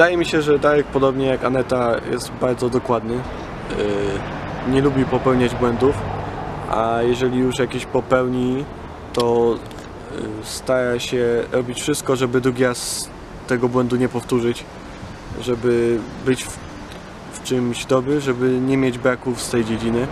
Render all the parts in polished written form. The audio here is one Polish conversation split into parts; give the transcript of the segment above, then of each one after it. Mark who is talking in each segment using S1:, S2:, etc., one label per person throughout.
S1: Wydaje mi się, że Darek, podobnie jak Aneta, jest bardzo dokładny. Nie lubi popełniać błędów, a jeżeli już jakieś popełni, to stara się robić wszystko, żeby drugi raz tego błędu nie powtórzyć, żeby być w czymś dobry, żeby nie mieć braków z tej dziedziny.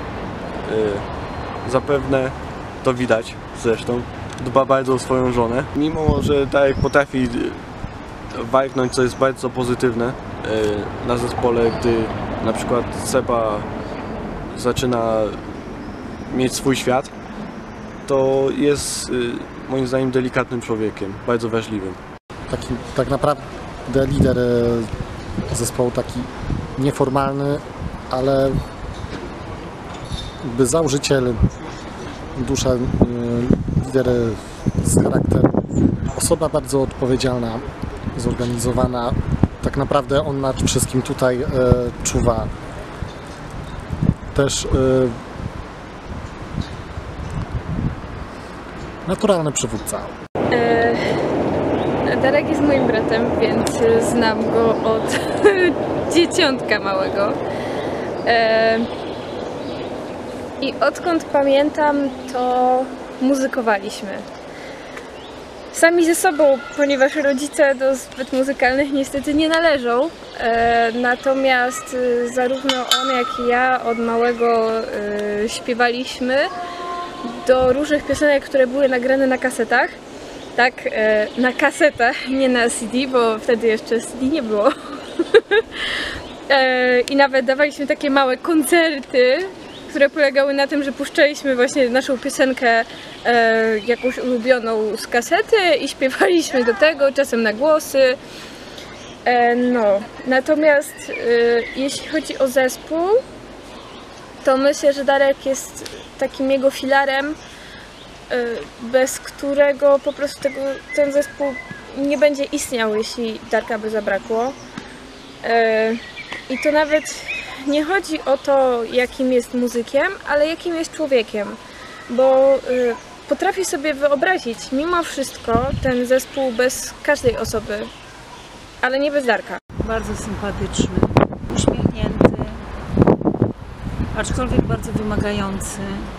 S1: Zapewne to widać zresztą. Dba bardzo o swoją żonę. Mimo że Darek potrafi walknąć, co jest bardzo pozytywne na zespole, gdy na przykład Seba zaczyna mieć swój świat, to jest moim zdaniem delikatnym człowiekiem, bardzo wrażliwym.
S2: Tak naprawdę lider zespołu, taki nieformalny, ale jakby założyciel, dusza, lider z charakteru, osoba bardzo odpowiedzialna, zorganizowana. Tak naprawdę on nad wszystkim tutaj czuwa. Też naturalny przywódca.
S3: Darek jest moim bratem, więc znam go od dzieciątka małego. I odkąd pamiętam, to muzykowaliśmy. Sami ze sobą, ponieważ rodzice do zbyt muzykalnych niestety nie należą. Natomiast zarówno on, jak i ja od małego śpiewaliśmy do różnych piosenek, które były nagrane na kasetach. Tak, na kasetach, nie na CD, bo wtedy jeszcze CD nie było. I nawet dawaliśmy takie małe koncerty, które polegały na tym, że puszczaliśmy właśnie naszą piosenkę jakąś ulubioną z kasety i śpiewaliśmy do tego, czasem na głosy. No, natomiast jeśli chodzi o zespół, to myślę, że Darek jest takim jego filarem, bez którego po prostu ten zespół nie będzie istniał, jeśli Darka by zabrakło. I to nawet nie chodzi o to, jakim jest muzykiem, ale jakim jest człowiekiem, bo potrafię sobie wyobrazić mimo wszystko ten zespół bez każdej osoby, ale nie bez Darka.
S4: Bardzo sympatyczny, uśmiechnięty, aczkolwiek bardzo wymagający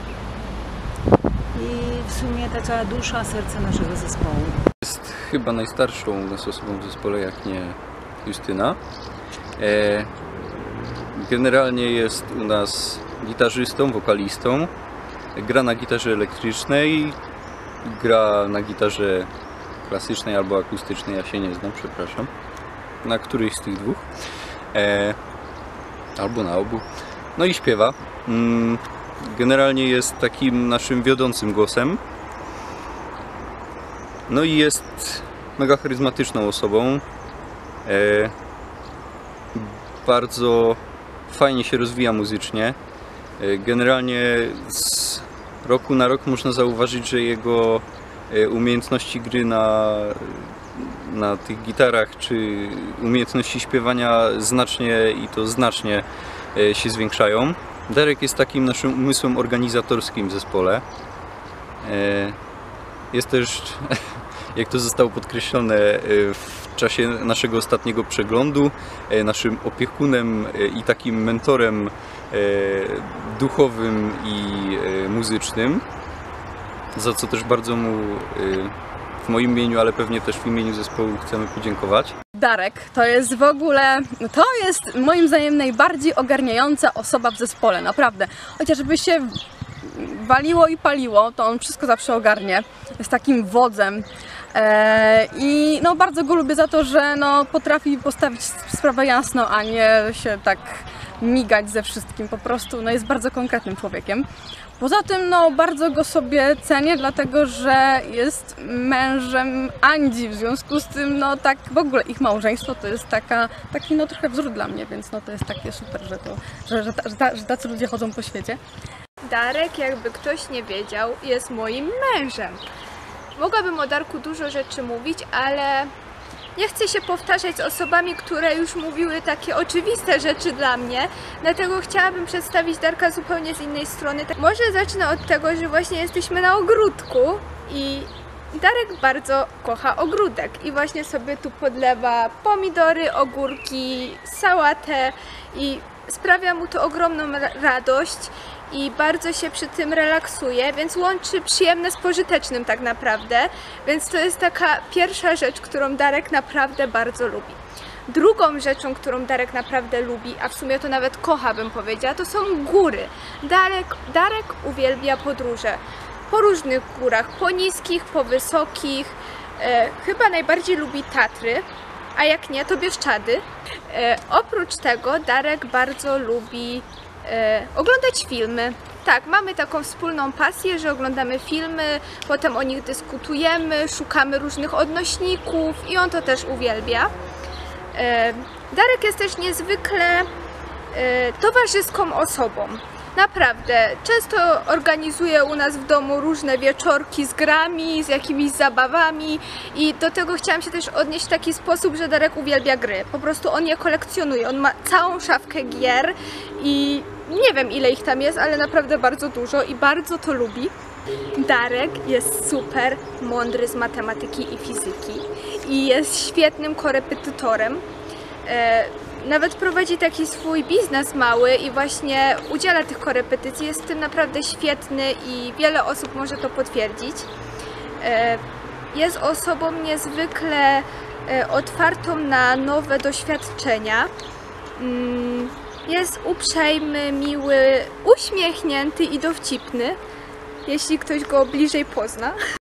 S4: i w sumie taka dusza, serce naszego zespołu.
S5: Jest chyba najstarszą u nas osobą w zespole, jak nie Justyna. Generalnie jest u nas gitarzystą, wokalistą, gra na gitarze elektrycznej, gra na gitarze klasycznej albo akustycznej, ja się nie znam, przepraszam, na któryś z tych dwóch, albo na obu, no i śpiewa. Generalnie jest takim naszym wiodącym głosem, no i jest mega charyzmatyczną osobą, bardzo fajnie się rozwija muzycznie. Generalnie z roku na rok można zauważyć, że jego umiejętności gry na tych gitarach czy umiejętności śpiewania znacznie się zwiększają. Darek jest takim naszym umysłem organizatorskim w zespole. Jest też, jak to zostało podkreślone w czasie naszego ostatniego przeglądu, naszym opiekunem i takim mentorem duchowym i muzycznym, za co też bardzo mu w moim imieniu, ale pewnie też w imieniu zespołu chcemy podziękować.
S6: Darek to jest w ogóle, to jest moim zdaniem najbardziej ogarniająca osoba w zespole, naprawdę. Chociażby się waliło i paliło, to on wszystko zawsze ogarnie. Jest takim wodzem. I no, bardzo go lubię za to, że no, potrafi postawić sprawę jasno, a nie się tak migać ze wszystkim. Po prostu no, jest bardzo konkretnym człowiekiem. Poza tym no, bardzo go sobie cenię, dlatego że jest mężem Andzi, w związku z tym no, tak w ogóle ich małżeństwo to jest taki no, trochę wzór dla mnie, więc no, to jest takie super, że tacy ludzie chodzą po świecie.
S3: Darek, jakby ktoś nie wiedział, jest moim mężem. Mogłabym o Darku dużo rzeczy mówić, ale nie chcę się powtarzać z osobami, które już mówiły takie oczywiste rzeczy dla mnie, dlatego chciałabym przedstawić Darka zupełnie z innej strony. Może zacznę od tego, że właśnie jesteśmy na ogródku i Darek bardzo kocha ogródek i właśnie sobie tu podlewa pomidory, ogórki, sałatę i sprawia mu to ogromną radość i bardzo się przy tym relaksuje, więc łączy przyjemne z pożytecznym tak naprawdę, więc to jest taka pierwsza rzecz, którą Darek naprawdę bardzo lubi. Drugą rzeczą, którą Darek naprawdę lubi, a w sumie to nawet kocha, bym powiedziała, to są góry. Darek uwielbia podróże po różnych górach, po niskich, po wysokich. Chyba najbardziej lubi Tatry, a jak nie, to Bieszczady. Oprócz tego Darek bardzo lubi oglądać filmy. Tak, mamy taką wspólną pasję, że oglądamy filmy, potem o nich dyskutujemy, szukamy różnych odnośników i on to też uwielbia. Darek jest też niezwykle towarzyską osobą. Naprawdę, często organizuje u nas w domu różne wieczorki z grami, z jakimiś zabawami i do tego chciałam się też odnieść w taki sposób, że Darek uwielbia gry. Po prostu on je kolekcjonuje, on ma całą szafkę gier i nie wiem ile ich tam jest, ale naprawdę bardzo dużo i bardzo to lubi. Darek jest super mądry z matematyki i fizyki i jest świetnym korepetytorem. Nawet prowadzi taki swój biznes mały i właśnie udziela tych korepetycji, jest w tym naprawdę świetny i wiele osób może to potwierdzić. Jest osobą niezwykle otwartą na nowe doświadczenia. Jest uprzejmy, miły, uśmiechnięty i dowcipny, jeśli ktoś go bliżej pozna.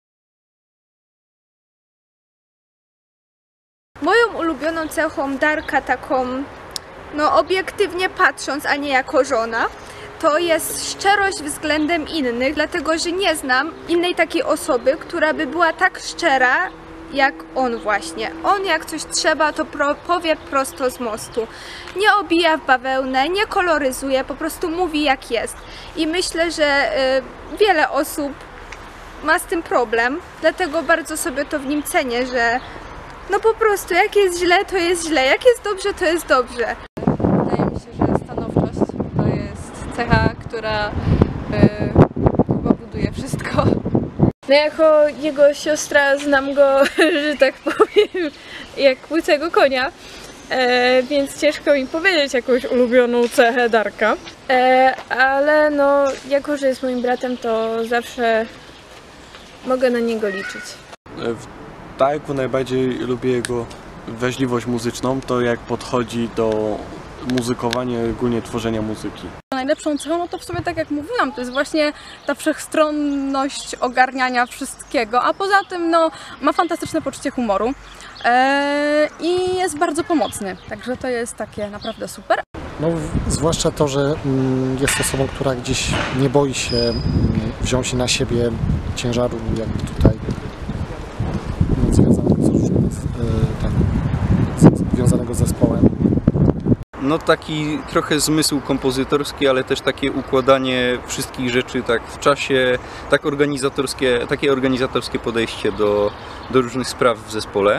S3: Moją ulubioną cechą Darka, taką no obiektywnie patrząc, a nie jako żona, to jest szczerość względem innych, dlatego że nie znam innej takiej osoby, która by była tak szczera jak on właśnie. On jak coś trzeba, to powie prosto z mostu. Nie obija w bawełnę, nie koloryzuje, po prostu mówi jak jest. I myślę, że wiele osób ma z tym problem, dlatego bardzo sobie to w nim cenię, że no po prostu jak jest źle, to jest źle, jak jest dobrze, to jest dobrze.
S6: Wydaje mi się, że stanowczość to jest cecha, która chyba buduje wszystko.
S3: No jako jego siostra znam go, że tak powiem, jak łycego konia, więc ciężko mi powiedzieć jakąś ulubioną cechę Darka. Ale no, jako że jest moim bratem, to zawsze mogę na niego liczyć.
S1: W Darku najbardziej lubię jego wrażliwość muzyczną, to jak podchodzi do muzykowania i ogólnie tworzenia muzyki.
S6: Najlepszą cechą, no to w sumie tak jak mówiłam, to jest właśnie ta wszechstronność ogarniania wszystkiego, a poza tym no, ma fantastyczne poczucie humoru i jest bardzo pomocny, także to jest takie naprawdę super.
S2: No, zwłaszcza to, że jest osobą, która gdzieś nie boi się wziąć na siebie ciężaru, jakby tutaj związanego z różnym związanego z zespołem.
S5: No taki trochę zmysł kompozytorski, ale też takie układanie wszystkich rzeczy tak w czasie, takie organizatorskie podejście do różnych spraw w zespole.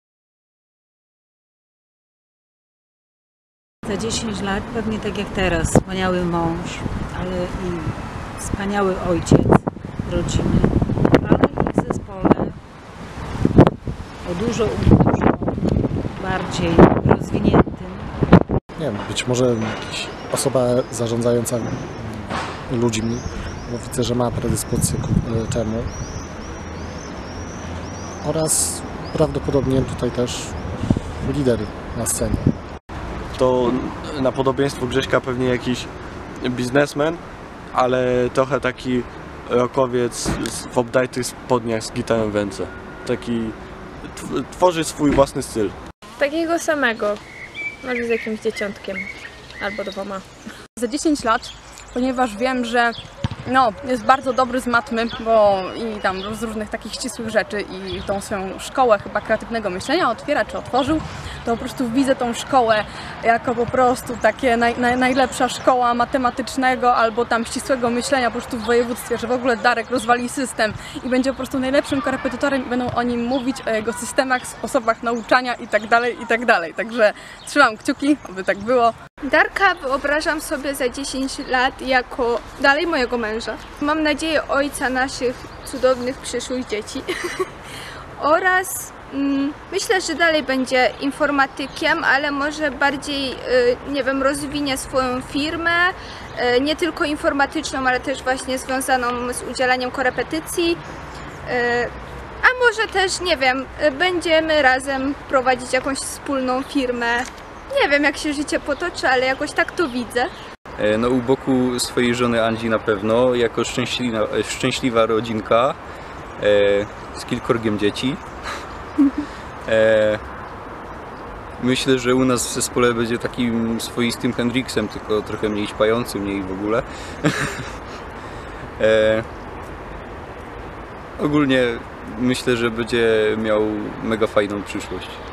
S4: Za 10 lat pewnie tak jak teraz, wspaniały mąż, ale i wspaniały ojciec rodziny, ale i w zespole o dużo bardziej rozwiniętym.
S2: Nie wiem, być może jakaś osoba zarządzająca ludźmi, bo widzę, że ma predyspozycję ku temu. Oraz prawdopodobnie tutaj też lider na scenie.
S1: To na podobieństwo Grześka pewnie jakiś biznesmen, ale trochę taki rockowiec w obdartych spodniach z gitarą w ręce. Taki tworzy swój własny styl.
S3: Takiego samego, może z jakimś dzieciątkiem albo 2.
S6: Za 10 lat, ponieważ wiem, że no, jest bardzo dobry z matmy, bo i tam z różnych takich ścisłych rzeczy i tą swoją szkołę chyba kreatywnego myślenia otwiera czy otworzył, to po prostu widzę tą szkołę jako po prostu takie najlepsza szkoła matematycznego albo tam ścisłego myślenia po prostu w województwie, że w ogóle Darek rozwali system i będzie po prostu najlepszym korepetytorem i będą o nim mówić, o jego systemach, sposobach nauczania i tak dalej. Także trzymam kciuki, aby tak było.
S3: Darka wyobrażam sobie za 10 lat jako dalej mojego męża. Mam nadzieję ojca naszych cudownych przyszłych dzieci.
S7: oraz myślę, że dalej będzie informatykiem, ale może bardziej, nie wiem, rozwinie swoją firmę, nie tylko informatyczną, ale też właśnie związaną z udzielaniem korepetycji. A może też, nie wiem, będziemy razem prowadzić jakąś wspólną firmę. Nie wiem, jak się życie potoczy, ale jakoś tak to widzę.
S5: No u boku swojej żony Andzi na pewno, jako szczęśliwa rodzinka z kilkorgiem dzieci. Myślę, że u nas w zespole będzie takim swoistym Hendrixem, tylko trochę mniej śpającym, mniej w ogóle. Ogólnie myślę, że będzie miał mega fajną przyszłość.